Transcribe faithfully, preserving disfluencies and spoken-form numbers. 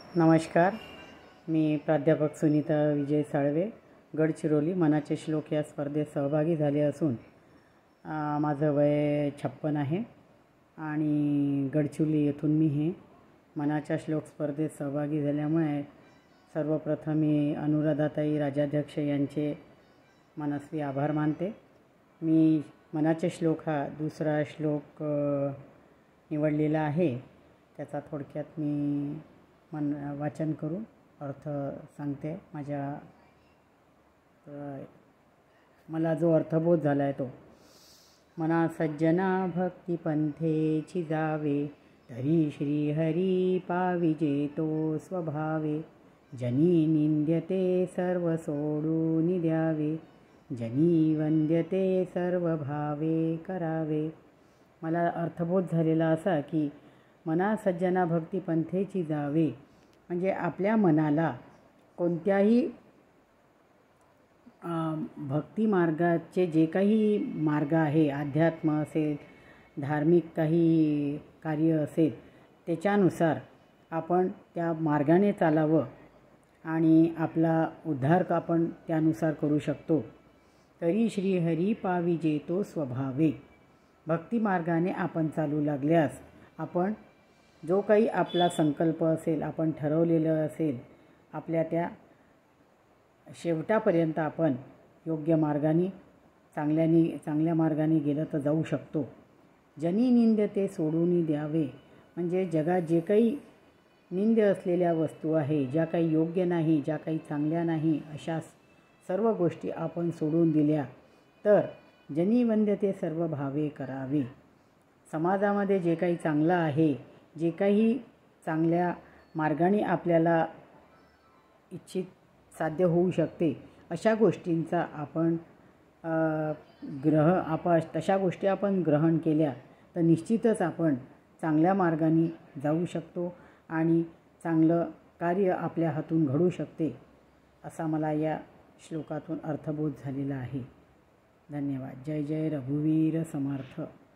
नमस्कार. मी प्राध्यापक सुनीता विजय साळवे, गडचिरोली मनाचे श्लोक या स्पर्धेत सहभागी झाले असून माझं वय छप्पन आहे आणि गडचिरोली येथून मी हे मनाच्या श्लोक स्पर्धेत सहभागी झाल्यामुळे सर्वप्रथम मी अनुराधाताई राजाध्यक्ष यांचे मनस्वी आभार मानते. मी मनाचे श्लोक हा दुसरा श्लोक निवडलेला आहे. त्याचा थोडक्यात मी मन वाचन करून अर्थ सांगते. माझ्या मला जो अर्थबोध झाला आहे तो, मना सज्जना भक्ती पंथेची जावे, तरी श्री हरी पाविजे तो स्वभावे, जनी निंद्यते सर्व सोडून द्यावे, जनी वंद्यते सर्व भावे करावे. मला अर्थबोध झालेला असा की मना सज्जना भक्ती पंथेची जावे म्हणजे आपल्या मनाला कोणत्याही भक्ती मार्गाचे जे काही मार्ग आहे, अध्यात्म असेल, धार्मिक काही कार्य असेल, त्याच्यानुसार आपण त्या मार्गाने चालावं आणि आपला उद्धार आपण त्यानुसार करू शकतो. तरी श्री हरी पाविजे तो स्वभावे. भक्ती मार्गाने आपण चालू लागल्यास आपण जो काही आपला संकल्प असेल, आपण ठरवलेलं असेल, आपल्या त्या शेवटापर्यंत आपण योग्य मार्गाने चांगल्याने चांगल्या मार्गाने गेलं तर जाऊ शकतो. जनी निंद्यते सोडून द्यावे म्हणजे जगात जे काही निंद्य असलेल्या वस्तू आहे, ज्या काही योग्य नाही, ज्या काही चांगल्या नाही, अशा सर्व गोष्टी आपण सोडून दिल्या तर जनी वंद्यते सर्व भावे करावे. समाजामध्ये जे काही चांगलं आहे, जे काही चांगल्या मार्गाने आपल्याला इच्छित साध्य होऊ शकते, अशा गोष्टींचा आपण ग्रह आपण तशा गोष्टी आपण ग्रहण केल्या तर निश्चितच आपण चांगल्या मार्गाने जाऊ शकतो आणि चांगलं कार्य आपल्या हातून घडू शकते, असा मला या श्लोकातून अर्थबोध झालेला आहे. धन्यवाद. जय जय रघुवीर समर्थ.